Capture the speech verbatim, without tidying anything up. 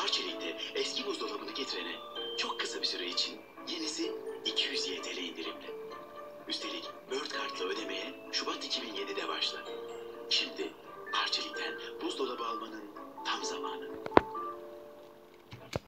Arçelik'te eski buzdolabını getirene çok kısa bir süre için yenisi iki yüz Y T L indirimli. Üstelik Bird kartla ödemeye Şubat iki bin yedide başla.